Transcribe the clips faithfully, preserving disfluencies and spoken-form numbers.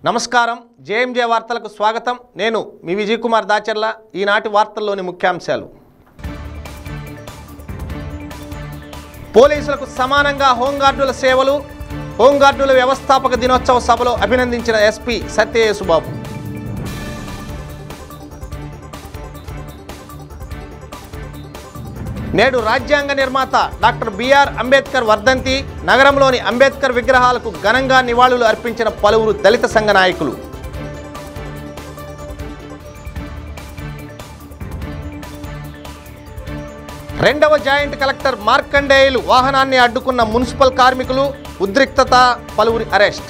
నమస్కారం జేఎంజే వార్తలకు స్వాగతం నేను మీ విజయ్ కుమార్ దాచర్ల ఈనాటి వార్తల్లోని ముఖ్యాంశాలు పోలీసులకు సమానంగా హోంగార్డుల సేవలు హోంగార్డుల వ్యవస్థాపక దినోత్సవ సభలో అభినందించిన ఎస్పీ సత్యయేసుబాబు నేడు రాజ్యాంగ నిర్మాత డాక్టర్ బిఆర్ అంబేద్కర్ వర్ధంతి నగరంలోని అంబేద్కర్ విగ్రహాలకు ఘనంగా నివాళులు అర్పించిన పలువురు దళిత సంఘ నాయకులు రెండవ జాయింట్ కలెక్టర్ మార్కండేయులు వాహనాన్ని అడ్డుకున్న మున్సిపల్ కార్మికులు ఉద్రిక్తత పలువురి అరెస్ట్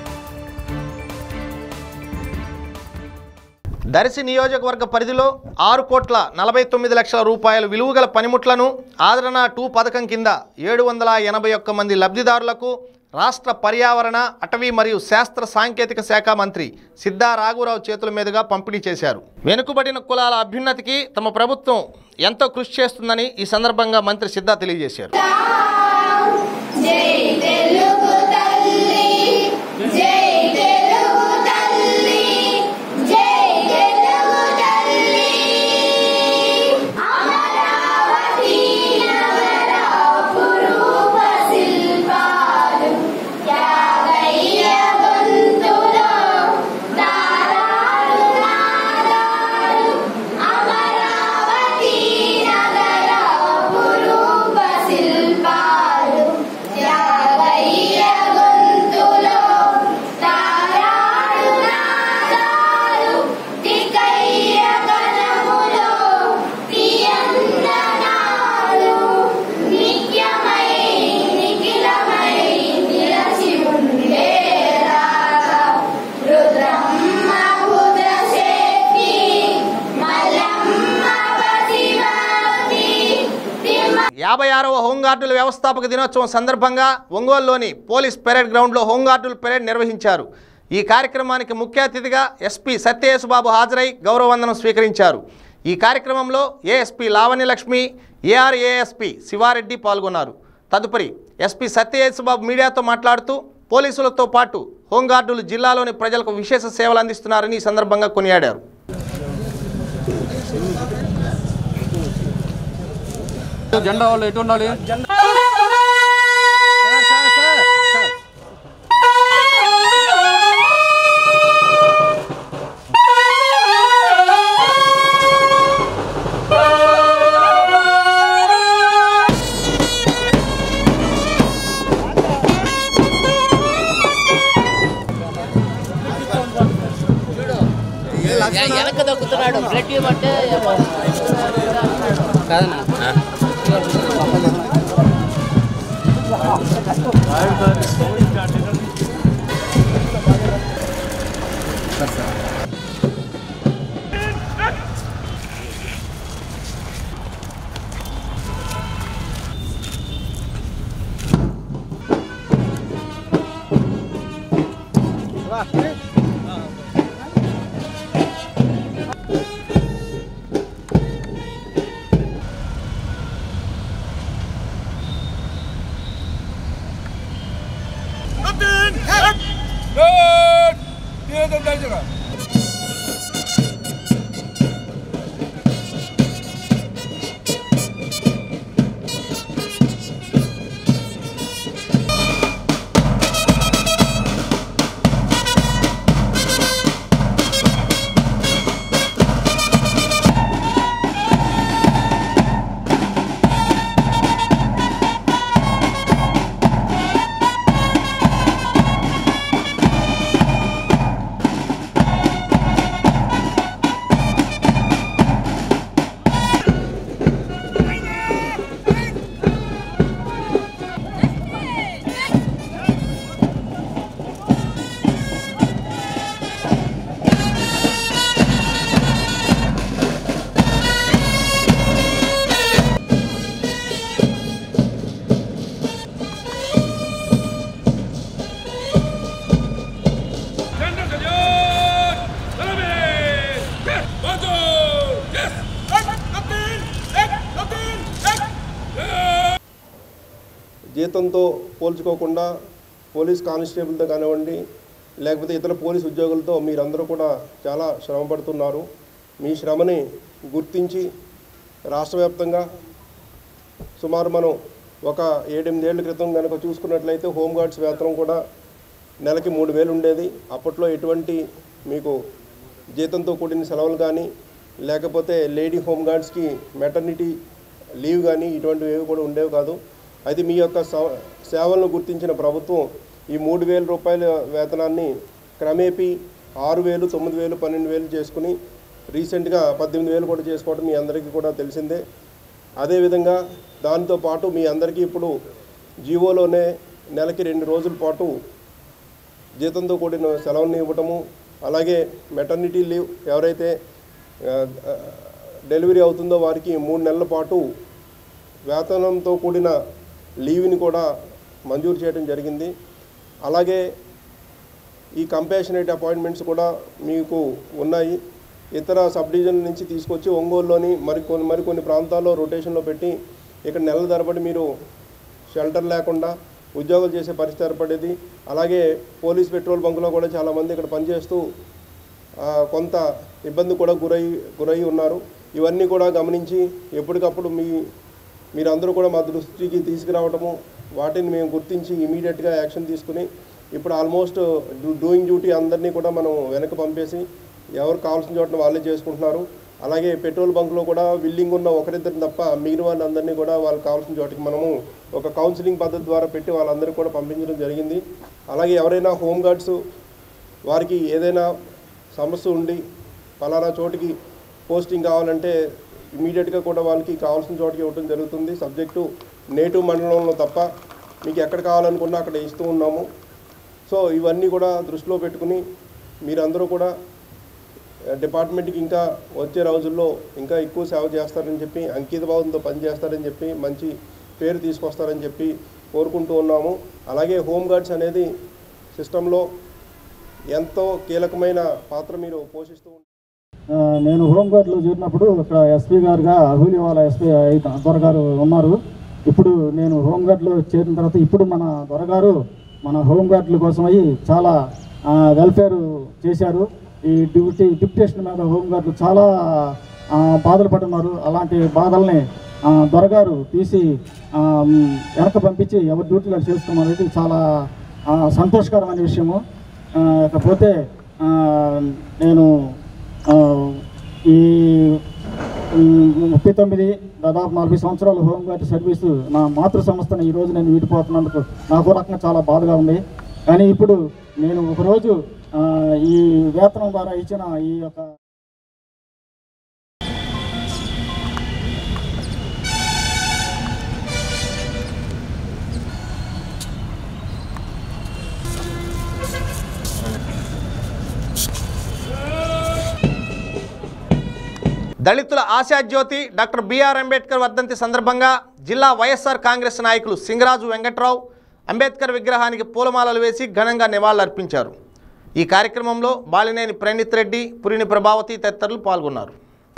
దర్శి నియోజకవర్గ పరిధిలో ఆరు కోట్ల నలభై తొమ్మిది లక్షల రూపాయల విలువగల పనిముట్లను ఆదరణ టూ పథకం కింద ఏడు వందల ఎనభై ఒక్క మంది లబ్ధిదారులకు రాష్ట్ర పర్యావరణ అటవీ మరియు శాస్త్ర సాంకేతిక శాఖ మంత్రి సిద్ధా రాఘవరావు చేతుల మీదుగా పంపిణీ చేశారు. వెనుకబడిన కులాల అభ్యున్నతికి తమ ప్రభుత్వం ఎంతో కృషి చేస్తుందని ఈ సందర్భంగా మంత్రి సిద్ధా తెలియజేశారు. యాభై ఆరవ హోంగార్డుల వ్యవస్థాపక దినోత్సవం సందర్భంగా ఒంగోలులోని పోలీస్ పెరేడ్ గ్రౌండ్లో హోంగార్డుల పెరేడ్ నిర్వహించారు. ఈ కార్యక్రమానికి ముఖ్య అతిథిగా ఎస్పీ సత్యయేసుబాబు హాజరై గౌరవవందనం స్వీకరించారు. ఈ కార్యక్రమంలో ఏఎస్పీ లావణ్యలక్ష్మి, ఏఆర్ఏఎస్పీ శివారెడ్డి పాల్గొన్నారు. తదుపరి ఎస్పీ సత్యయేసుబాబు మీడియాతో మాట్లాడుతూ పోలీసులతో పాటు హోంగార్డులు జిల్లాలోని ప్రజలకు విశేష సేవలు అందిస్తున్నారని ఈ సందర్భంగా కొనియాడారు. జెండా వాళ్ళు ఎటు ఉండాలి? వెనక దొక్కుతున్నాడు బ్లడ్ ఇవ్వబట్టే కాదన్నా జీతంతో పోల్చుకోకుండా పోలీస్ కానిస్టేబుల్తో కానివ్వండి లేకపోతే ఇతర పోలీస్ ఉద్యోగులతో మీరందరూ కూడా చాలా శ్రమ పడుతున్నారు. మీ శ్రమని గుర్తించి రాష్ట్ర వ్యాప్తంగా సుమారు మనం ఒక ఏడెనిమిదేళ్ల క్రితం కనుక చూసుకున్నట్లయితే హోంగార్డ్స్ వేతనం కూడా నెలకి మూడు వేలు ఉండేది. అప్పట్లో ఎటువంటి మీకు జీతంతో కూడిన సెలవులు కానీ లేకపోతే లేడీ హోంగార్డ్స్కి మెటర్నిటీ లీవ్ కానీ ఇటువంటివి ఏవి కూడా ఉండేవి కాదు. అయితే మీ యొక్క సేవలను గుర్తించిన ప్రభుత్వం ఈ మూడు వేల రూపాయల వేతనాన్ని క్రమేపీ ఆరు వేలు తొమ్మిది వేలు పన్నెండు వేలు చేసుకుని రీసెంట్గా పద్దెనిమిది వేలు కూడా చేసుకోవడం మీ అందరికీ కూడా తెలిసిందే. అదేవిధంగా దాంతోపాటు మీ అందరికీ ఇప్పుడు జీవోలోనే నెలకి రెండు రోజుల పాటు జీతంతో కూడిన సెలవుని ఇవ్వటము, అలాగే మెటర్నిటీ లీవ్ ఎవరైతే డెలివరీ అవుతుందో వారికి మూడు నెలల పాటు వేతనంతో కూడిన లీవ్ని కూడా మంజూరు చేయడం జరిగింది. అలాగే ఈ కంపాషనేట్ అపాయింట్మెంట్స్ కూడా మీకు ఉన్నాయి. ఇతర సబ్ డివిజన్ నుంచి తీసుకొచ్చి ఒంగోలులోని మరికొన్ని మరికొన్ని ప్రాంతాల్లో రొటేషన్లో పెట్టి ఇక్కడ నెలల తరబడి మీరు షెల్టర్ లేకుండా ఉద్యోగాలు చేసే పరిస్థితి ఏర్పడేది. అలాగే పోలీస్ పెట్రోల్ బంకులో కూడా చాలామంది ఇక్కడ పనిచేస్తూ కొంత ఇబ్బంది కూడా గురై గురై ఉన్నారు. ఇవన్నీ కూడా గమనించి ఎప్పటికప్పుడు మీ మీరందరూ కూడా మా దృష్టికి తీసుకురావటము, వాటిని మేము గుర్తించి ఇమీడియట్గా యాక్షన్ తీసుకుని ఇప్పుడు ఆల్మోస్ట్ డూయింగ్ డ్యూటీ అందరినీ కూడా మనం వెనక్కి పంపేసి ఎవరు కావాల్సిన చోటన వాళ్ళే చేసుకుంటున్నారు. అలాగే పెట్రోల్ బంక్లో కూడా విల్లింగ్ ఉన్న ఒకరిద్దరిని తప్ప మిగిలిన వాళ్ళ అందరినీ కూడా వాళ్ళకి కావాల్సిన చోటికి మనము ఒక కౌన్సిలింగ్ పద్ధతి ద్వారా పెట్టి వాళ్ళందరికీ కూడా పంపించడం జరిగింది. అలాగే ఎవరైనా హోంగార్డ్స్ వారికి ఏదైనా సమస్య ఉండి పలానా చోటికి పోస్టింగ్ కావాలంటే ఇమీడియట్గా కూడా వాళ్ళకి కావాల్సిన చోటికి ఇవ్వడం జరుగుతుంది. సబ్జెక్టు నేటివ్ మండలంలో తప్ప మీకు ఎక్కడ కావాలనుకున్నా అక్కడ ఇస్తూ ఉన్నాము. సో ఇవన్నీ కూడా దృష్టిలో పెట్టుకుని మీరందరూ కూడా డిపార్ట్మెంట్కి ఇంకా వచ్చే రోజుల్లో ఇంకా ఎక్కువ సేవ చేస్తారని చెప్పి, అంకిత భావంతో పనిచేస్తారని చెప్పి, మంచి పేరు తీసుకొస్తారని చెప్పి కోరుకుంటూ ఉన్నాము. అలాగే హోంగార్డ్స్ అనేది సిస్టంలో ఎంతో కీలకమైన పాత్ర మీరు పోషిస్తూ ఉంటారు. నేను హోంగార్డ్లో చేరినప్పుడు ఇక్కడ ఎస్పీ గారుగా అహూలివాల ఎస్పీ దొరగారు ఉన్నారు. ఇప్పుడు నేను హోంగార్డ్లో చేరిన తర్వాత ఇప్పుడు మన దొరగారు మన హోంగార్డుల కోసమై చాలా వెల్ఫేర్ చేశారు. ఈ డ్యూటీ డిప్యుటేషన్ మీద హోంగార్డులు చాలా బాధలు పడుతున్నారు. అలాంటి బాధల్ని దొరగారు తీసి వెనక పంపించి ఎవరి డ్యూటీలో చేసుకోమనేది చాలా సంతోషకరమైన విషయము. ఇకపోతే నేను ఈ ముప్పై తొమ్మిది దాదాపు నలభై సంవత్సరాలు హోంగార్డ్ సర్వీసు నా మాతృ సంస్థను ఈరోజు నేను వీడిపోతున్నందుకు నాకు రకంగా చాలా బాధగా ఉంది. కానీ ఇప్పుడు నేను ఒకరోజు ఈ వేతనం ద్వారా ఇచ్చిన ఈ యొక్క దళితుల ఆశాజ్యోతి డాక్టర్ బిఆర్ అంబేద్కర్ వర్ధంతి సందర్భంగా జిల్లా వైఎస్ఆర్ కాంగ్రెస్ నాయకులు సింగరాజు వెంకట్రావు అంబేద్కర్ విగ్రహానికి పూలమాలలు వేసి ఘనంగా నివాళులర్పించారు. ఈ కార్యక్రమంలో బాలినేని ప్రణీత్ రెడ్డి, పురిని ప్రభావతి తదితరులు పాల్గొన్నారు.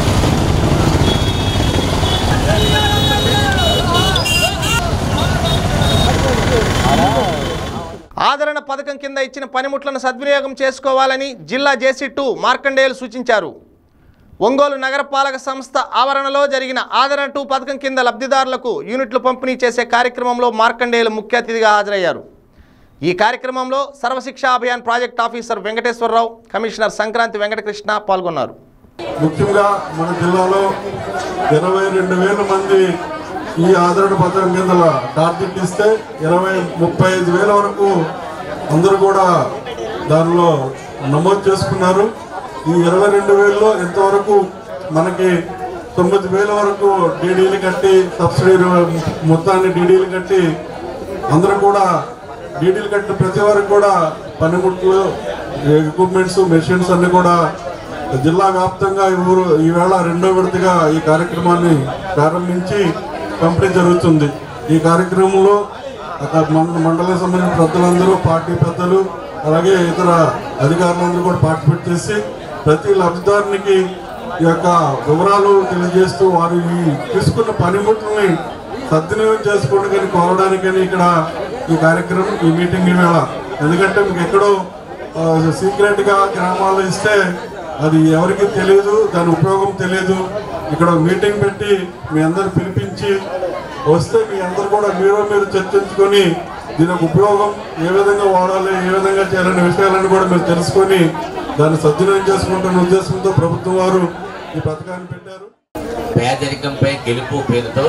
ఆదరణ పథకం కింద ఇచ్చిన పనిముట్లను సద్వినియోగం చేసుకోవాలని జిల్లా జేసీ టూ మార్కండేయులు సూచించారు. ఒంగోలు నగరపాలక సంస్థ ఆవరణలో జరిగిన ఆదరణ టూ పథకం కింద లబ్ధిదారులకు యూనిట్లు పంపిణీ చేసే కార్యక్రమంలో మార్కండేయులు ముఖ్య అతిథిగా హాజరయ్యారు. ఈ కార్యక్రమంలో Sarva Shiksha Abhiyan project officer Venkateswararao, commissioner Sankranti Venkatakrishna పాల్గొన్నారు. ముఖ్యంగా మన జిల్లాలో ఇరవై రెండు వేల మంది ఈ ఆదరణ పథకం కింద టార్గెట్ ఇస్తే ఇరవై ముప్పై ఐదు వేల వరకు అందరూ కూడా దానిలో నమోదు చేసుకున్నారు. ఈ ఇరవై రెండు వేలలో ఇంతవరకు మనకి తొమ్మిది వేల వరకు డీడీలు కట్టి సబ్సిడీ మొత్తాన్ని డీడీలు కట్టి అందరూ కూడా డీడీలు కట్టిన ప్రతి వరకు కూడా పనిముట్లు, ఎక్విప్మెంట్స్, మెషిన్స్ అన్ని కూడా జిల్లా వ్యాప్తంగా ఊరు ఈవేళ రెండో విడతగా ఈ కార్యక్రమాన్ని ప్రారంభించి పంపిణీ జరుగుతుంది. ఈ కార్యక్రమంలో మండలం సంబంధించిన పెద్దలందరూ, పార్టీ పెద్దలు, అలాగే ఇతర అధికారులందరూ కూడా పార్టిసిపేట్ చేసి ప్రతి లబ్ధిదారునికి ఈ యొక్క వివరాలు తెలియజేస్తూ వారు ఈ తీసుకున్న పనిముట్లని సద్వినియోగం చేసుకోవడానికి కోరడానికని ఇక్కడ ఈ కార్యక్రమం, ఈ మీటింగ్ ఈవేళ. ఎందుకంటే మీకు ఎక్కడో సీక్రెట్గా గ్రామాల్లో ఇస్తే అది ఎవరికి తెలియదు, దాని ఉపయోగం తెలియదు. ఇక్కడ మీటింగ్ పెట్టి మీ అందరు పిలిపించి వస్తే మీ అందరు కూడా మీరు మీరు చర్చించుకొని దీనికి ఉపయోగం ఏ విధంగా వాడాలి, ఏ విధంగా చేయాలనే విషయాలను కూడా మీరు తెలుసుకొని దాన్ని సద్వినియోగం చేసుకుంటున్న ఉద్దేశంతో ప్రభుత్వం వారు ఈ పథకాన్ని పెట్టారు. పేదరికంపై గెలుపు పేరుతో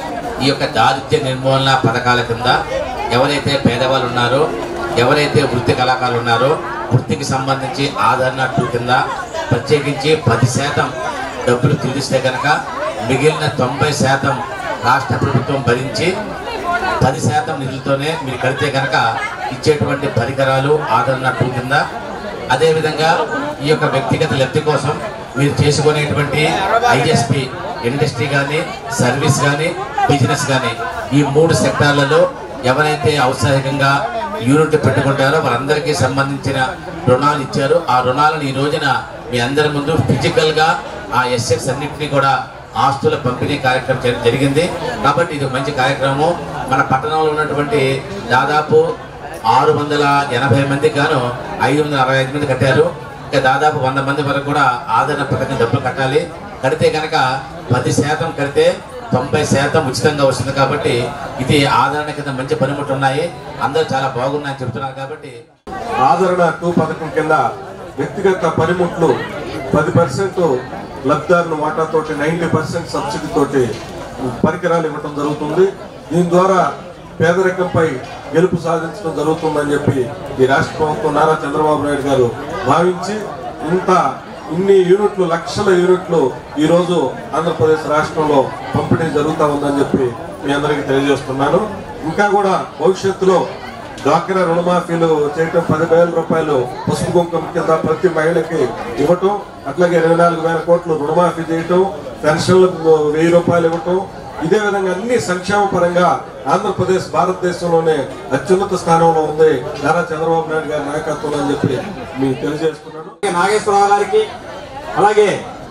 ఈ యొక్క దారిద్ర్య నిర్మూలన పథకాల కింద ఎవరైతే పేదవాళ్ళు ఉన్నారో, ఎవరైతే వృత్తి కళాకారులు ఉన్నారో వృత్తికి సంబంధించి ఆదరణ టూ కింద ప్రత్యేకించి పది శాతం డబ్బులు చెల్లిస్తే కనుక మిగిలిన తొంభై శాతం రాష్ట్ర ప్రభుత్వం భరించి పది శాతం నిధులతోనే మీరు కడితే కనుక ఇచ్చేటువంటి పరికరాలు ఆదరణ టూ కింద, అదేవిధంగా ఈ యొక్క వ్యక్తిగత లబ్ధి కోసం మీరు చేసుకునేటువంటి ఐఎస్పి ఇండస్ట్రీ కానీ, సర్వీస్ కానీ, బిజినెస్ కానీ ఈ మూడు సెక్టార్లలో ఎవరైతే ఔత్సాహికంగా యూనిట్ పెట్టుకుంటారో వారందరికీ సంబంధించిన రుణాలు ఇచ్చారు. ఆ రుణాలను ఈ రోజున మీ అందరి ముందు ఫిజికల్గా ఆ ఎస్ఎక్స్ అన్నింటినీ కూడా ఆస్తుల పంపిణీ కార్యక్రమం జరిగింది. కాబట్టి ఇది మంచి కార్యక్రమం. మన పట్టణంలో ఉన్నటువంటి దాదాపు ఆరు వందల ఎనభై మందికి గాను ఐదు వందల అరవై ఐదు మంది కట్టారు. ఇంకా దాదాపు వంద మంది వరకు కూడా ఆదరణ పథకం డబ్బులు కట్టాలి. కడితే కనుక పది శాతం కడితే తొంభై శాతం ఉచితంగా వస్తుంది. కాబట్టి ఇది ఆదరణ కింద మంచి పనిముట్లు ఉన్నాయి, అందరూ చాలా బాగున్నాయని చెప్తున్నారు. కాబట్టి ఆదరణ టూ పథకం కింద వ్యక్తిగత పనిముట్లు పది పర్సెంట్ లబ్ధిదారుల వాటాతోటి నైంటీ పర్సెంట్ సబ్సిడీ తోటి పరికరాలు ఇవ్వటం జరుగుతుంది. దీని ద్వారా పేదరికంపై గెలుపు సాధించడం జరుగుతుందని చెప్పి ఈ రాష్ట్ర ప్రభుత్వం నారా చంద్రబాబు నాయుడు గారు భావించి ఇంత ఇన్ని యూనిట్లు లక్షల యూనిట్లు ఈరోజు ఆంధ్రప్రదేశ్ రాష్ట్రంలో పంపిణీ జరుగుతూ ఉందని చెప్పి మీ అందరికీ తెలియజేస్తున్నాను. ఇంకా కూడా భవిష్యత్తులో డ్వాక్రా రుణమాఫీలు చేయటం, పదివేల రూపాయలు పసుపు కుంకుమ కింద ప్రతి మహిళకి ఇవ్వటం, అట్లాగే ఇరవై నాలుగు వేల కోట్లు రుణమాఫీ చేయటం, పెన్షన్లకు వెయ్యి రూపాయలు ఇవ్వటం, ఇదే విధంగా అన్ని సంక్షేమ పరంగా ఆంధ్రప్రదేశ్ భారతదేశంలోనే అత్యున్నత స్థానంలో ఉంది నారా చంద్రబాబు నాయుడు గారి నాయకత్వంలో అని చెప్పి మీకు తెలియజేస్తున్నాను. నాగేశ్వరరావు గారికి అలాగే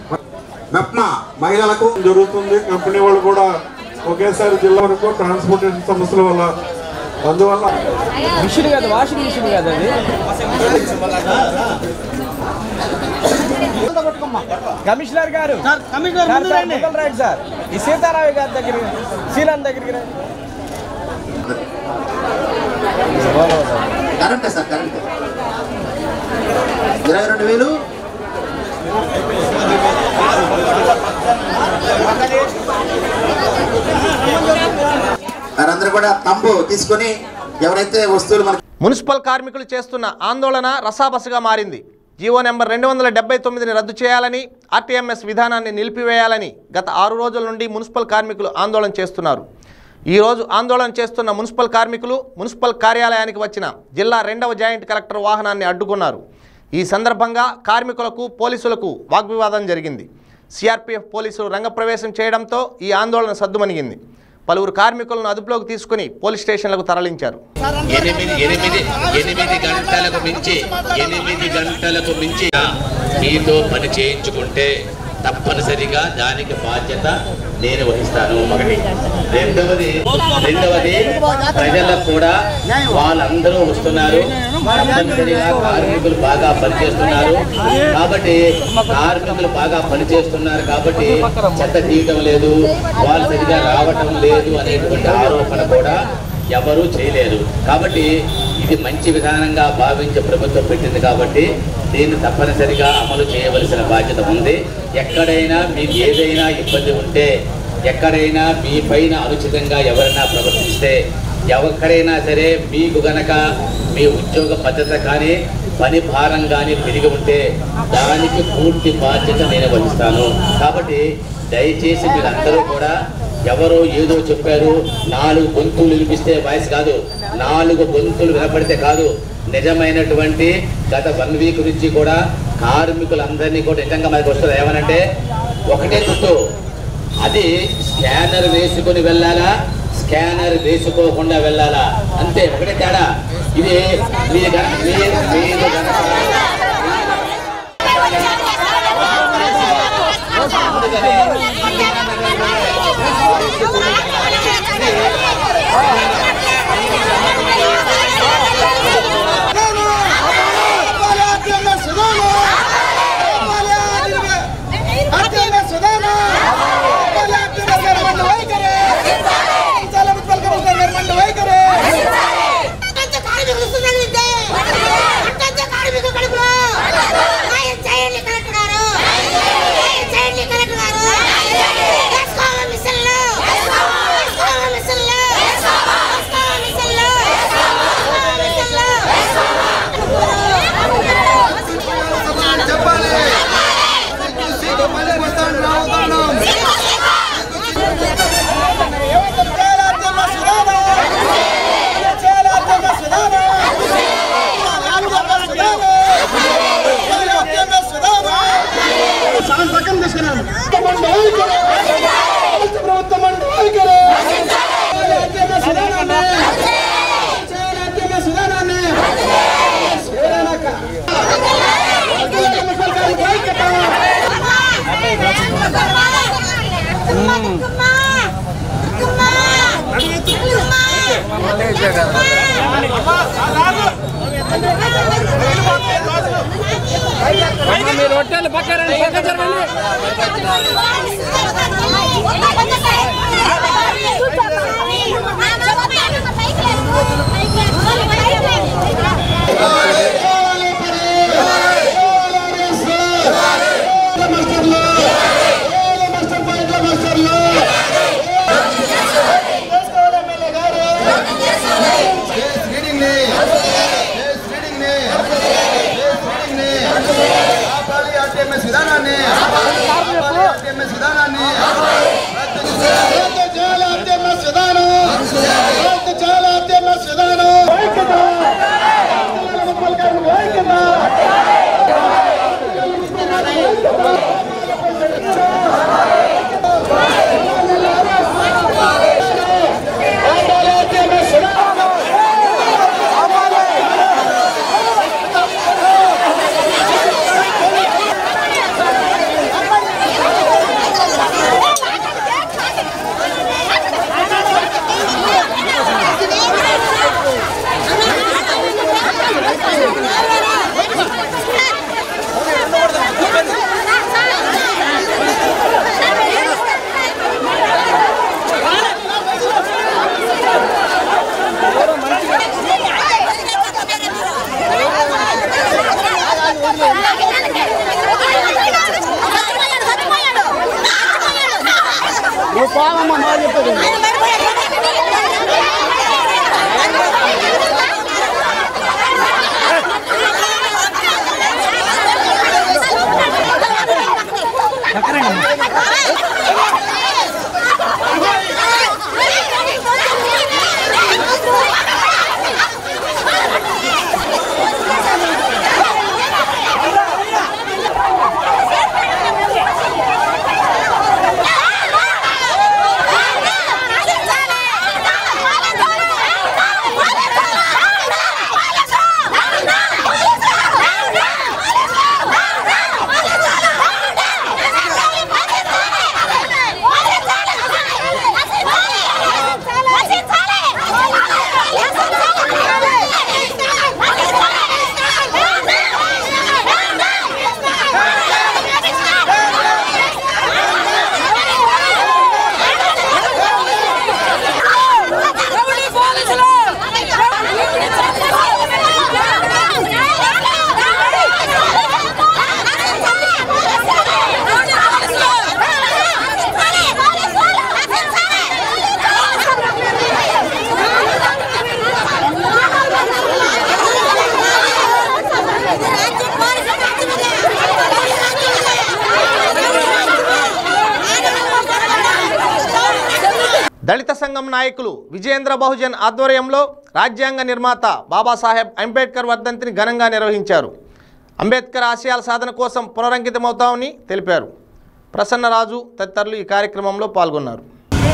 మెప్మా మహిళలకు జరుగుతుంది. కంపెనీ వాళ్ళు కూడా ఒకేసారి జిల్లా వరకు ట్రాన్స్పోర్టేషన్ సమస్యల వల్ల అందువల్ల మిషన్ కాదు, వాషింగ్ మిషన్ కాదు అది. కమిషనర్ గారు రైట్ సార్, ఈ సీతారావు గారి దగ్గర శ్రీలాన్ దగ్గరికి కరెంటే సార్, కరెంట్ ఇరవై రెండు వేలు వారందరూ కూడా తంబు తీసుకొని ఎవరైతే వస్తువులు మన మున్సిపల్ కార్మికులు చేస్తున్న ఆందోళన రసాబసగా మారింది. జీవో నెంబర్ రెండు వందల డెబ్బై తొమ్మిదిని రద్దు చేయాలని, ఆర్టీఎంఎస్ విధానాన్ని నిలిపివేయాలని గత ఆరు రోజుల నుండి మున్సిపల్ కార్మికులు ఆందోళన చేస్తున్నారు. ఈరోజు ఆందోళన చేస్తున్న మున్సిపల్ కార్మికులు మున్సిపల్ కార్యాలయానికి వచ్చిన జిల్లా రెండవ జాయింట్ కలెక్టర్ వాహనాన్ని అడ్డుకున్నారు. ఈ సందర్భంగా కార్మికులకు పోలీసులకు వాగ్వివాదం జరిగింది. సిఆర్పీఎఫ్ పోలీసులు రంగప్రవేశం చేయడంతో ఈ ఆందోళన సద్దుమణిగింది. పలువురు కార్మికులను అదుపులోకి తీసుకుని పోలీస్ స్టేషన్లకు తరలించారు. ఎనిమిది ఎనిమిది ఎనిమిది గంటలకు మించి ఎనిమిది గంటలకు మించి మీతో పని చేయించుకుంటే తప్పనిసరిగా దానికి బాధ్యత నేను వహిస్తాను. ఒకటి. రెండవది రెండవది ప్రజలకు కూడా వాళ్ళందరూ వస్తున్నారు, తప్పనిసరిగా కార్మికులు బాగా పనిచేస్తున్నారు కాబట్టి కార్మికులు బాగా పనిచేస్తున్నారు కాబట్టి చెత్త తీయటం లేదు, వాళ్ళు సరిగా రావటం లేదు అనేటువంటి ఆరోపణ కూడా ఎవరూ చేయలేరు. కాబట్టి ఇది మంచి విధానంగా భావించే ప్రభుత్వం పెట్టింది కాబట్టి దీన్ని తప్పనిసరిగా అమలు చేయవలసిన బాధ్యత ఉంది. ఎక్కడైనా మీకు ఏదైనా ఇబ్బంది ఉంటే, ఎక్కడైనా మీ పైన అనుచితంగా ఎవరైనా ప్రవర్తిస్తే, ఎవరికైనా సరే మీకు గనక మీ ఉద్యోగ భద్రత కానీ పని భారం కానీ పెరిగి ఉంటే దానికి పూర్తి బాధ్యత నేను వహిస్తాను. కాబట్టి దయచేసి మీరందరూ కూడా ఎవరో ఏదో చెప్పారు, నాలుగు గొంతులు వినిపిస్తే వాయిస్ కాదు, నాలుగు గొంతులు వినపడితే కాదు. నిజమైనటువంటి గత వన్ వీక్ నుంచి కూడా కార్మికులందరినీ కూడా నిజంగా మనకు వస్తుంది ఏమనంటే ఒకటే చుట్టూ, అది స్కానర్ వేసుకొని వెళ్ళాలా, స్కానర్ వేసుకోకుండా వెళ్ళాలా, అంతే, ఒకటే తేడా. ఇది మీ మీరు హోటల్ పక్కన దళిత సంఘం నాయకులు విజయేంద్ర బహుజన్ ఆధ్వర్యంలో రాజ్యాంగ నిర్మాత బాబాసాహెబ్ అంబేద్కర్ వర్ధంతిని ఘనంగా నిర్వహించారు. అంబేద్కర్ ఆశయాల సాధన కోసం పునరంకితమవుతామని తెలిపారు. ప్రసన్నరాజు తదితరులు ఈ కార్యక్రమంలో పాల్గొన్నారు.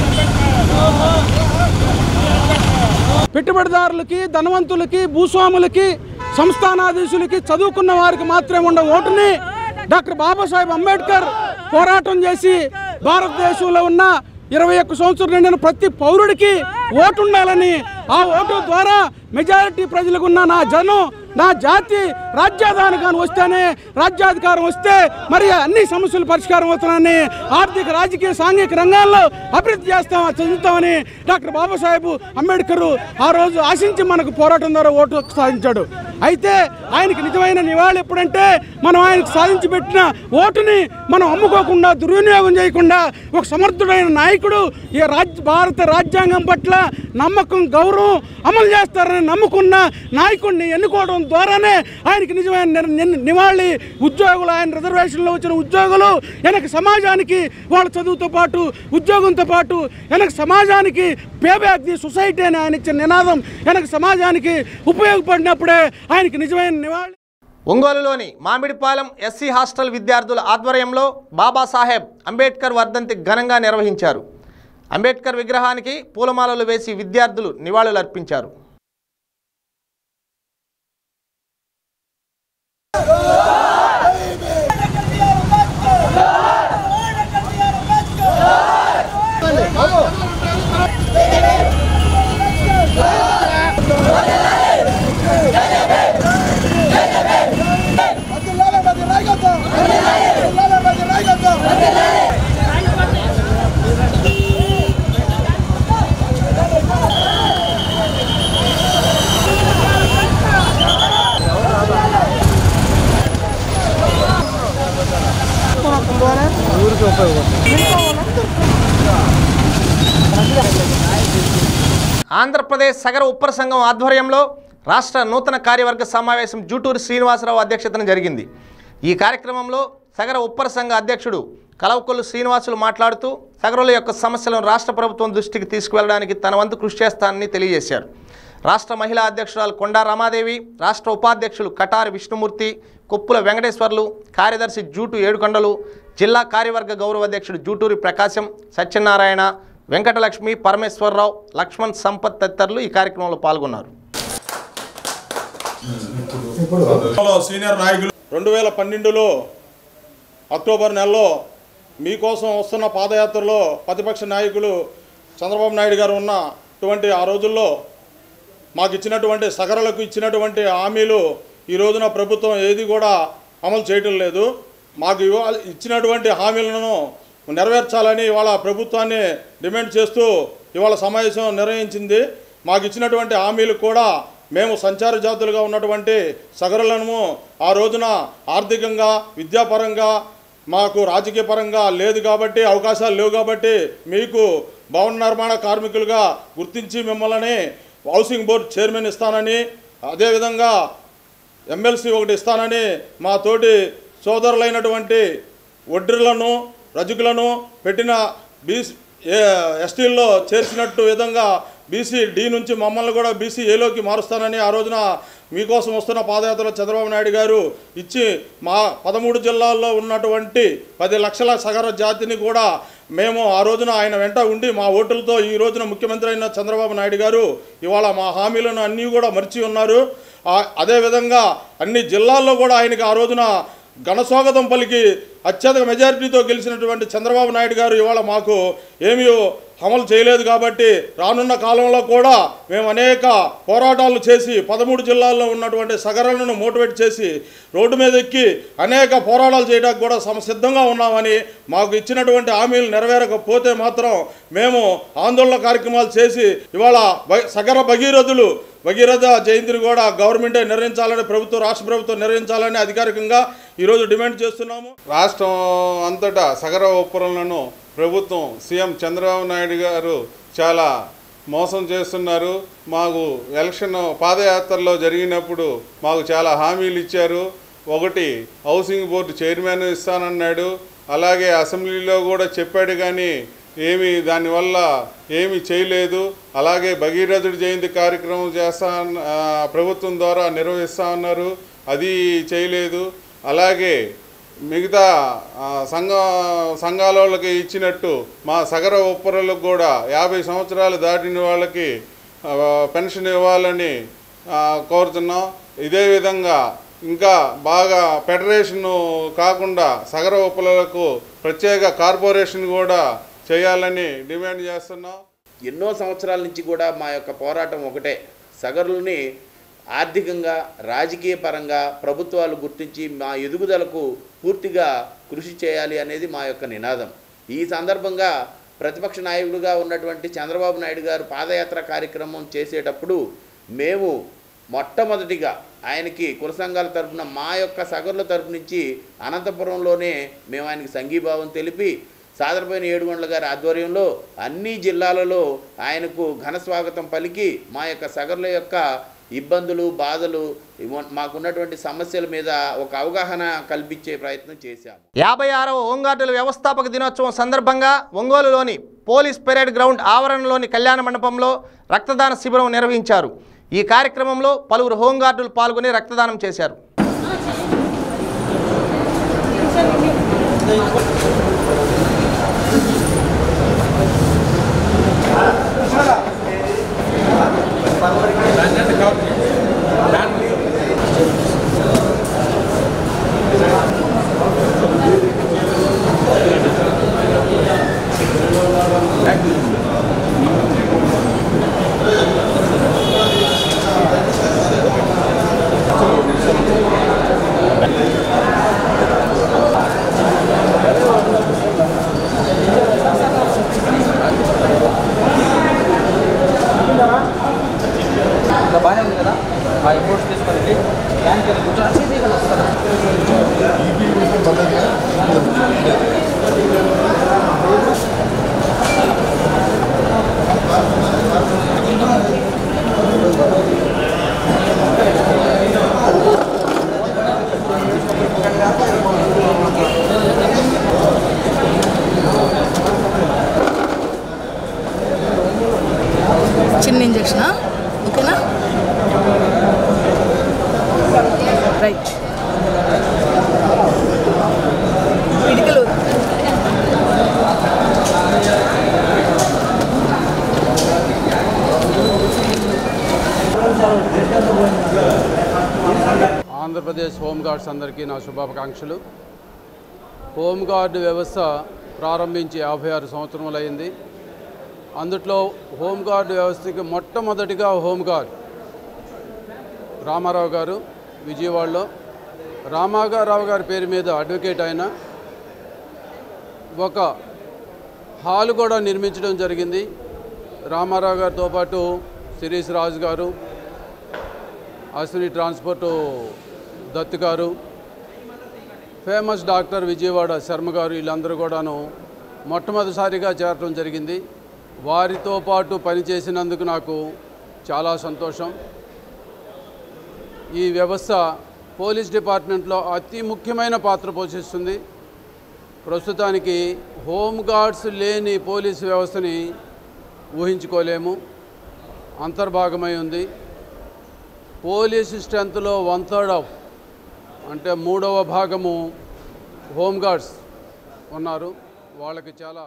పెట్టుబడిదారులకి, ధనవంతులకి, భూస్వాములకి, సంస్థానాధీశులకి, చదువుకున్న వారికి మాత్రమే ఉండే ఓటుని డాక్టర్ బాబాసాహెబ్ అంబేద్కర్ పోరాటం చేసి భారతదేశంలో ఉన్న ఇరవై ఒక్క సంవత్సరం నిండిన ప్రతి పౌరుడికి ఓటు ఉండాలని, ఆ ఓటు ద్వారా మెజారిటీ ప్రజలకున్న నా జనం, నా జాతి రాజ్యాధానికాన్ని వస్తేనే, రాజ్యాధికారం వస్తే మరి అన్ని సమస్యలు పరిష్కారం అవుతానని, ఆర్థిక, రాజకీయ, సాంఘిక రంగాల్లో అభివృద్ధి చేస్తాం చదువుతామని డాక్టర్ బాబాసాహెబ్ అంబేద్కర్ ఆ రోజు ఆశించి మనకు పోరాటం ద్వారా ఓటు సాధించాడు. అయితే ఆయనకి నిజమైన నివాళి ఎప్పుడంటే మనం ఆయనకు సాధించి పెట్టిన ఓటుని మనం అమ్ముకోకుండా, దుర్వినియోగం చేయకుండా ఒక సమర్థుడైన నాయకుడు ఈ రాజ్య భారత రాజ్యాంగం పట్ల నమ్మకం, గౌరవం అమలు చేస్తారని నమ్ముకున్న నాయకుడిని ఎన్నుకోవడం ద్వారానే ఆయనకి నిజమైన నివాళి. ఉద్యోగులు, ఆయన రిజర్వేషన్లో వచ్చిన ఉద్యోగులు వెనక సమాజానికి వాళ్ళ చదువుతో పాటు, ఉద్యోగంతో పాటు వెనక సమాజానికి పేబ్యాక్ ది సొసైటీ అని ఆయన ఇచ్చిన నినాదం వెనక సమాజానికి ఉపయోగపడినప్పుడే ఆయనకి నిజమైన నివాళి. ఒంగోలులోని మామిడిపాలెం ఎస్సీ హాస్టల్ విద్యార్థుల ఆధ్వర్యంలో బాబాసాహెబ్ అంబేద్కర్ వర్ధంతి ఘనంగా నిర్వహించారు. అంబేద్కర్ విగ్రహానికి పూలమాలలు వేసి విద్యార్థులు నివాళులు అర్పించారు. అందరికీ ఉపయోగపడుతుంది. ఆంధ్రప్రదేశ్ సగర ఉప్పర సంఘం ఆధ్వర్యంలో రాష్ట్ర నూతన కార్యవర్గ సమావేశం జూటూరు శ్రీనివాసరావు అధ్యక్షతన జరిగింది. ఈ కార్యక్రమంలో సగర ఉప్పర సంఘ అధ్యక్షుడు కలవకొల్లు శ్రీనివాసులు మాట్లాడుతూ సగరుల యొక్క సమస్యలను రాష్ట్ర ప్రభుత్వం దృష్టికి తీసుకువెళ్ళడానికి తన వంతు కృషి చేస్తానని తెలియజేశారు. రాష్ట్ర మహిళా అధ్యక్షురాలు కొండా రమాదేవి, రాష్ట్ర ఉపాధ్యక్షులు కటారి విష్ణుమూర్తి, కొప్పుల వెంకటేశ్వర్లు, కార్యదర్శి జూటు ఏడుకొండలు, జిల్లా కార్యవర్గ గౌరవ అధ్యక్షుడు జూటూరి ప్రకాశం, సత్యనారాయణ, వెంకటలక్ష్మి, పరమేశ్వరరావు, లక్ష్మణ్, సంపత్ తదితరులు ఈ కార్యక్రమంలో పాల్గొన్నారు. సీనియర్ నాయకులు రెండు వేల పన్నెండులో అక్టోబర్ నెలలో మీకోసం వస్తున్న పాదయాత్రలో ప్రతిపక్ష నాయకులు చంద్రబాబు నాయుడు గారు ఉన్నటువంటి ఆ రోజుల్లో మాకు ఇచ్చినటువంటి సగరులకు ఇచ్చినటువంటి హామీలు ఈ రోజున ప్రభుత్వం ఏది కూడా అమలు చేయటం లేదు. మాకు ఇవాళ ఇచ్చినటువంటి హామీలను నెరవేర్చాలని ఇవాళ ప్రభుత్వాన్ని డిమాండ్ చేస్తూ ఇవాళ సమావేశం నిర్వహించింది. మాకు ఇచ్చినటువంటి హామీలు కూడా మేము సంచార జాతులుగా ఉన్నటువంటి సగరులను ఆ రోజున ఆర్థికంగా, విద్యాపరంగా, మాకు రాజకీయ పరంగా లేదు కాబట్టి, అవకాశాలు లేవు కాబట్టి మీకు భవన నిర్మాణ కార్మికులుగా గుర్తించి మిమ్మల్ని హౌసింగ్ బోర్డు చైర్మన్ ఇస్తానని, అదేవిధంగా ఎమ్మెల్సీ ఒకటి ఇస్తానని మా తోటి సోదరులైనటువంటి వడ్రీలను, రజకులను పెట్టిన బీసీ ఎస్టీల్లో చేర్చినట్టు విధంగా బీసీ డి నుంచి మమ్మల్ని కూడా బీసీ ఏలోకి మారుస్తానని ఆ రోజున మీకోసం వస్తున్న పాదయాత్రలో చంద్రబాబు నాయుడు గారు ఇచ్చి మా పదమూడు జిల్లాల్లో ఉన్నటువంటి పది లక్షల సగర జాతిని కూడా మేము ఆ రోజున ఆయన వెంట ఉండి మా ఓటులతో ఈ రోజున ముఖ్యమంత్రి అయిన చంద్రబాబు నాయుడు గారు ఇవాళ మా హామీలను అన్నీ కూడా మర్చి ఉన్నారు. అదేవిధంగా అన్ని జిల్లాల్లో కూడా ఆయనకి ఆ రోజున ఘనస్వాగతం పలికి అత్యధిక మెజారిటీతో గెలిచినటువంటి చంద్రబాబు నాయుడు గారు ఇవాళ మాకు ఏమీ అమలు చేయలేదు. కాబట్టి రానున్న కాలంలో కూడా మేము అనేక పోరాటాలు చేసి పదమూడు జిల్లాల్లో ఉన్నటువంటి సగరులను మోటివేట్ చేసి రోడ్డు మీద ఎక్కి అనేక పోరాటాలు చేయడానికి కూడా సంసిద్ధంగా ఉన్నామని, మాకు ఇచ్చినటువంటి హామీలు నెరవేరకపోతే మాత్రం మేము ఆందోళన కార్యక్రమాలు చేసి ఇవాళ సగర భగీరథులు భగీరథ జయంతిని కూడా గవర్నమెంటే నిర్వహించాలని, ప్రభుత్వం రాష్ట్ర ప్రభుత్వం నిర్వహించాలని అధికారికంగా ఈరోజు డిమాండ్ చేస్తున్నాము. రాష్ట్రం అంతటా సగర ఉప్పరులను ప్రభుత్వం సీఎం చంద్రబాబు నాయుడు గారు చాలా మోసం చేస్తున్నారు. మాకు ఎలక్షన్ పాదయాత్రలో జరిగినప్పుడు మాకు చాలా హామీలు ఇచ్చారు. ఒకటి హౌసింగ్ బోర్డు చైర్మన్ ఇస్తానన్నాడు, అలాగే అసెంబ్లీలో కూడా చెప్పాడు కానీ ఏమి దానివల్ల ఏమీ చేయలేదు. అలాగే భగీరథుడి జయంతి కార్యక్రమం చేస్తా ప్రభుత్వం ద్వారా నిర్వహిస్తా ఉన్నారు, అది చేయలేదు. అలాగే మిగతా సంఘ సంఘాల వాళ్ళకి ఇచ్చినట్టు మా సగర ఉప్పరులకు కూడా యాభై సంవత్సరాలు దాటిన వాళ్ళకి పెన్షన్ ఇవ్వాలని కోరుతున్నాం. ఇదే విధంగా ఇంకా బాగా ఫెడరేషన్ కాకుండా సగర ఉప్పరులకు ప్రత్యేక కార్పొరేషన్ కూడా చేయాలని డిమాండ్ చేస్తున్నాం. ఎన్నో సంవత్సరాల నుంచి కూడా మా యొక్క పోరాటం ఒకటే, సగరులని ఆర్థికంగా, రాజకీయ పరంగా ప్రభుత్వాలు గుర్తించి మా ఎదుగుదలకు పూర్తిగా కృషి చేయాలి అనేది మా యొక్క నినాదం. ఈ సందర్భంగా ప్రతిపక్ష నాయకుడిగా ఉన్నటువంటి చంద్రబాబు నాయుడు గారు పాదయాత్ర కార్యక్రమం చేసేటప్పుడు మేము మొట్టమొదటిగా ఆయనకి కుల సంఘాల తరఫున మా యొక్క సగరుల తరఫు నుంచి అనంతపురంలోనే మేము ఆయనకి సంఘీభావం తెలిపి సాదరపోయిన ఏడుగొండల గారి ఆధ్వర్యంలో అన్ని జిల్లాలలో ఆయనకు ఘన స్వాగతం పలికి మా యొక్క సగరుల యొక్క ఇబ్బందులు, బాధలు, మాకున్నటువంటి సమస్యల మీద ఒక అవగాహన కల్పించే ప్రయత్నం చేశాము. యాభై ఆరవ హోంగార్డుల వ్యవస్థాపక దినోత్సవం సందర్భంగా ఒంగోలులోని పోలీస్ పెరేడ్ గ్రౌండ్ ఆవరణలోని కళ్యాణ మండపంలో రక్తదాన శిబిరం నిర్వహించారు. ఈ కార్యక్రమంలో పలువురు హోంగార్డులు పాల్గొని రక్తదానం చేశారు. బాగానే ఉంది కదా, ఆ ఇంపోర్ట్స్ తీసుకొని బ్యాంక్ కూర్చొని ఫ్రై పిడికలు ఆంధ్రప్రదేశ్ హోంగార్డ్స్ అందరికీ నా శుభాకాంక్షలు. హోంగార్డు వ్యవస్థ ప్రారంభించి యాభై ఆరు సంవత్సరములైంది. అందుట్లో హోంగార్డు వ్యవస్థకి మొట్టమొదటిగా హోంగార్డ్ రామారావు గారు విజయవాడలో, రామారావు గారి పేరు మీద అడ్వకేట్ అయిన ఒక హాల్ కూడా నిర్మించడం జరిగింది. రామారావు గారితో పాటు శిరీష్ రాజు గారు, అశ్విని ట్రాన్స్పోర్టు దత్ గారు, ఫేమస్ డాక్టర్ విజయవాడ శర్మ గారు, వీళ్ళందరూ కూడాను మొట్టమొదటిసారిగా చేరటం జరిగింది. వారితో పాటు పనిచేసినందుకు నాకు చాలా సంతోషం. ఈ వ్యవస్థ పోలీస్ డిపార్ట్మెంట్లో అతి ముఖ్యమైన పాత్ర పోషిస్తుంది. ప్రస్తుతానికి హోంగార్డ్స్ లేని పోలీసు వ్యవస్థని ఊహించుకోలేము, అంతర్భాగమై ఉంది. పోలీసు స్ట్రెంత్లో వన్ థర్డ్ ఆఫ్ అంటే మూడవ భాగము హోంగార్డ్స్ ఉన్నారు. వాళ్ళకి చాలా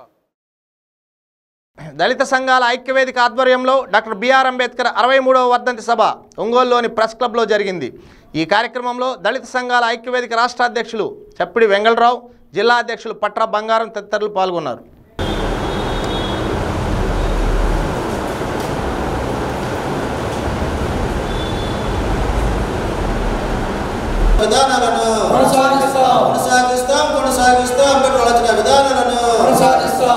దళిత సంఘాల ఐక్యవేదిక ఆధ్వర్యంలో డాక్టర్ బిఆర్ అంబేద్కర్ అరవై మూడవ వర్ధంతి సభ ఒంగోలులోని ప్రెస్ క్లబ్లో జరిగింది. ఈ కార్యక్రమంలో దళిత సంఘాల ఐక్యవేదిక రాష్ట్ర అధ్యక్షులు చప్పిడి వెంగళరావు, జిల్లా అధ్యక్షులు పట్ర బంగారం తదితరులు పాల్గొన్నారు. విధానాలను కొనసాగిస్తాం కొనసాగిస్తాం కొనసాగిస్తాం అంబేద్కర్ రచన విధానాలను కొనసాగిస్తాం.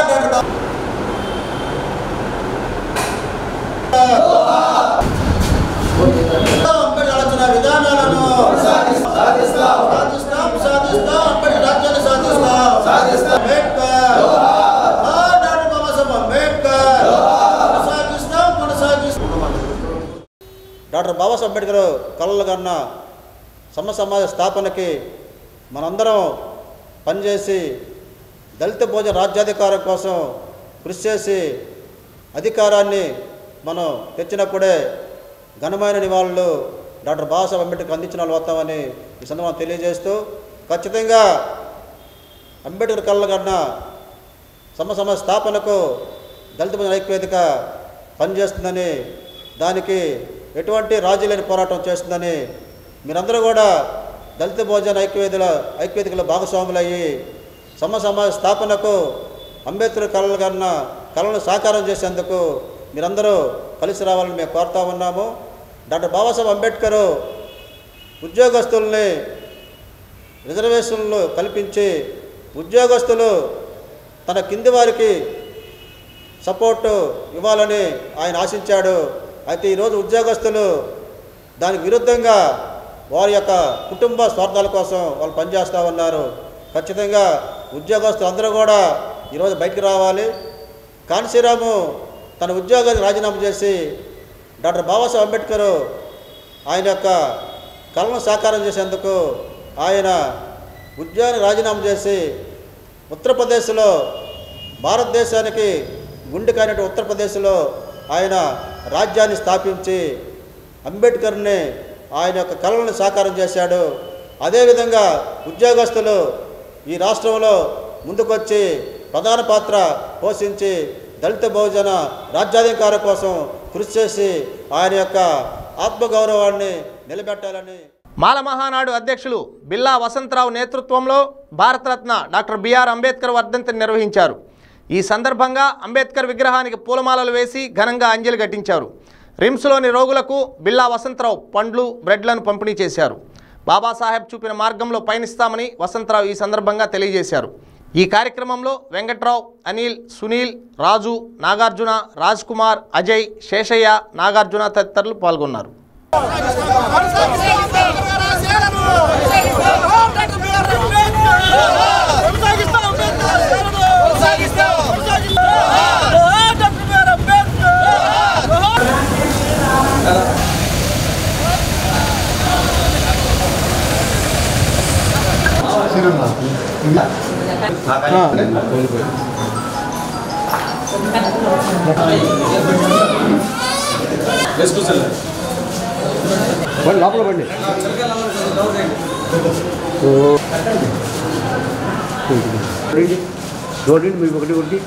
అంబేద్కర్ రచన విధానాలను సాధిస్తాం సాధిస్తాం సాధిస్తాం అంబేద్కర్ రాజ్యాన్ని సాధిస్తాం సాధిస్తాం. అంబేద్కర్ డాక్టర్ బాబాసాహెబ్ అంబేద్కర్ కొనసాగిస్తాం కొనసాగిస్తాం. డాక్టర్ బాబాసాహెబ్ అంబేద్కర్ కళలు కన్నా సమ సమాజ స్థాపనకి మనందరం పనిచేసి దళిత భోజన రాజ్యాధికారం కోసం కృషి చేసి అధికారాన్ని మనం తెచ్చినప్పుడే ఘనమైన నివాళులు డాక్టర్ బాబాసాహెబ్ అంబేద్కర్ అందించిన వాళ్ళు వస్తామని ఈ సందర్భంగా తెలియజేస్తూ, ఖచ్చితంగా అంబేద్కర్ కళల కన్నా సమ సమాజ స్థాపనకు దళిత భోజన ఐక్యవేదిక పనిచేస్తుందని, దానికి ఎటువంటి రాజీ లేని పోరాటం చేస్తుందని మీరందరూ కూడా దళిత భోజన ఐక్యవేదికల ఐక్యవేదికలో భాగస్వాములయ్యి సమ సమాజ స్థాపనకు అంబేద్కర్ కళలు కన్నా కళలను సాకారం చేసేందుకు మీరందరూ కలిసి రావాలని మేము కోరుతా ఉన్నాము. డాక్టర్ బాబాసాహెబ్ అంబేద్కర్ ఉద్యోగస్తుల్ని రిజర్వేషన్లు కల్పించి ఉద్యోగస్తులు తన కింది వారికి సపోర్టు ఇవ్వాలని ఆయన ఆశించాడు. అయితే ఈరోజు ఉద్యోగస్తులు దానికి విరుద్ధంగా వారి యొక్క కుటుంబ స్వార్థాల కోసం వాళ్ళు పనిచేస్తూ ఉన్నారు. ఖచ్చితంగా ఉద్యోగస్తులు అందరూ కూడా ఈరోజు బయటికి రావాలి. కాన్సీరాము తన ఉద్యోగానికి రాజీనామా చేసి డాక్టర్ బాబాసాహెబ్ అంబేద్కర్ ఆయన యొక్క కళను సాకారం చేసేందుకు ఆయన ఉద్యోగానికి రాజీనామా చేసి ఉత్తరప్రదేశ్లో భారతదేశానికి గుండెకాయనటువంటి ఉత్తరప్రదేశ్లో ఆయన రాజ్యాన్ని స్థాపించి అంబేద్కర్ని ఆయన యొక్క కళలను సాకారం చేశాడు. అదేవిధంగా ఉద్యోగస్తులు ఈ రాష్ట్రంలో ముందుకొచ్చి ప్రధాన పాత్ర పోషించి దళిత బహుజన రాజ్యాధికారం కోసం కృషి చేసి ఆయన యొక్క ఆత్మగౌరవాన్ని నిలబెట్టాలని మాల మహానాడు అధ్యక్షులు బిల్లా వసంతరావు నేతృత్వంలో భారతరత్న డాక్టర్ బిఆర్ అంబేద్కర్ వర్ధంతిని నిర్వహించారు. ఈ సందర్భంగా అంబేద్కర్ విగ్రహానికి పూలమాలలు వేసి ఘనంగా అంజలి ఘటించారు. రిమ్స్లోని రోగులకు బిల్లా వసంతరావు పండ్లు, బ్రెడ్లను పంపిణీ చేశారు. బాబాసాహెబ్ చూపిన మార్గంలో పయనిస్తామని వసంతరావు ఈ సందర్భంగా తెలియజేశారు. ఈ కార్యక్రమంలో వెంకట్రావు, అనిల్, సునీల్, రాజు, నాగార్జున, రాజ్ కుమార్, అజయ్, శేషయ్య, నాగార్జున తదితరులు పాల్గొన్నారు. లోపల పండి మీకు ఒకటి ఒకటి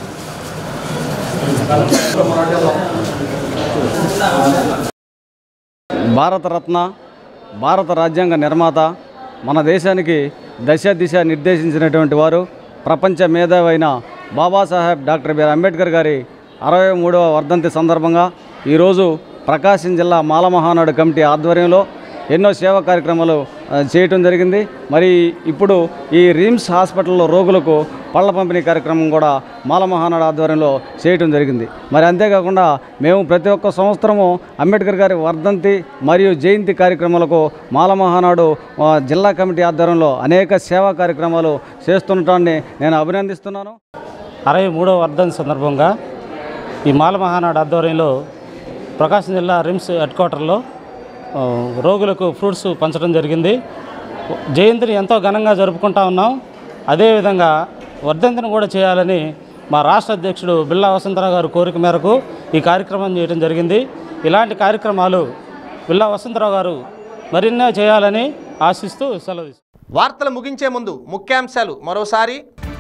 భారతరత్న భారత రాజ్యాంగ నిర్మాత మన దేశానికి దశ దిశ నిర్దేశించినటువంటి వారు ప్రపంచ మేధావైన బాబాసాహెబ్ డాక్టర్ బిఆర్ అంబేద్కర్ గారి అరవై మూడవ వర్ధంతి సందర్భంగా ఈరోజు ప్రకాశం జిల్లా మాల మహానాడు కమిటీ ఆధ్వర్యంలో ఎన్నో సేవా కార్యక్రమాలు చేయటం జరిగింది. మరి ఇప్పుడు ఈ రిమ్స్ హాస్పిటల్లో రోగులకు పళ్ళ పంపిణీ కార్యక్రమం కూడా మాల మహానాడు ఆధ్వర్యంలో చేయటం జరిగింది. మరి అంతేకాకుండా మేము ప్రతి ఒక్క సంవత్సరము అంబేద్కర్ గారి వర్ధంతి మరియు జయంతి కార్యక్రమాలకు మాల మహానాడు జిల్లా కమిటీ ఆధ్వర్యంలో అనేక సేవా కార్యక్రమాలు చేస్తుండటాన్ని నేను అభినందిస్తున్నాను. అరవై మూడవ వర్ధంతి సందర్భంగా ఈ మాల మహానాడు ఆధ్వర్యంలో ప్రకాశం జిల్లా రిమ్స్ హెడ్ క్వార్టర్లో రోగులకు ఫ్రూట్స్ పంచడం జరిగింది. జయంతిని ఎంతో ఘనంగా జరుపుకుంటా ఉన్నాం. అదేవిధంగా వర్ధంతిని కూడా చేయాలని మా రాష్ట్ర అధ్యక్షుడు బిల్లా వసంతరావు గారు కోరిక మేరకు ఈ కార్యక్రమం చేయడం జరిగింది. ఇలాంటి కార్యక్రమాలు బిల్లా వసంతరావు గారు మరిన్నో చేయాలని ఆశిస్తూ సెలవు. వార్తలు ముగించే ముందు ముఖ్యాంశాలు మరోసారి.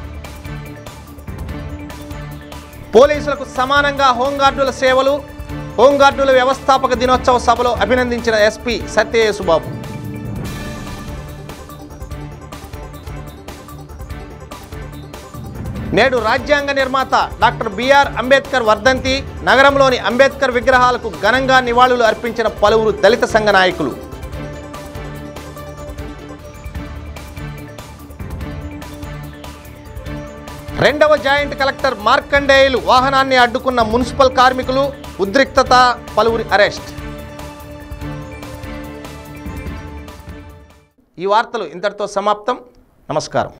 పోలీసులకు సమానంగా హోంగార్డుల సేవలు, హోంగార్డుల వ్యవస్థాపక దినోత్సవ సభలో అభినందించిన ఎస్పీ సత్యయేసుబాబు. నేడు రాజ్యాంగ నిర్మాత డాక్టర్ బిఆర్ అంబేద్కర్ వర్ధంతి. నగరంలోని అంబేద్కర్ విగ్రహాలకు ఘనంగా నివాళులు అర్పించిన పలువురు దళిత సంఘ నాయకులు. రెండవ జాయింట్ కలెక్టర్ మార్కండేయులు వాహనాన్ని అడ్డుకున్న మున్సిపల్ కార్మికులు, ఉద్రిక్తత, పలువురి అరెస్ట్. ఈ వార్తలు ఇంతటితో సమాప్తం. నమస్కారం.